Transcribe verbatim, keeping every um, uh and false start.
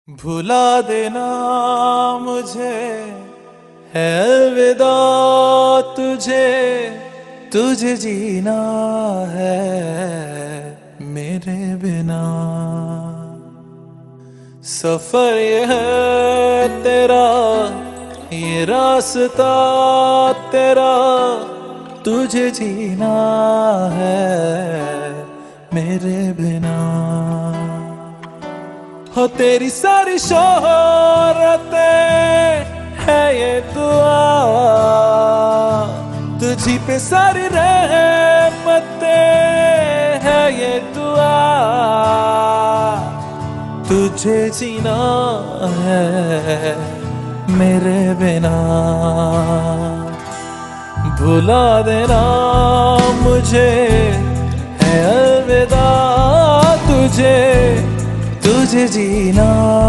भुला देना मुझे है अलविदा तुझे, तुझे जीना है मेरे बिना। सफर ये है तेरा, ये रास्ता तेरा, तुझे जीना है मेरे बिना। हो तेरी सारी शोहरतें है ये दुआ, तुझी पे सारी रहमतें है ये दुआ, तुझे जीना है मेरे बिना। भुला देना मुझे है अलविदा तुझे, तुझे जीना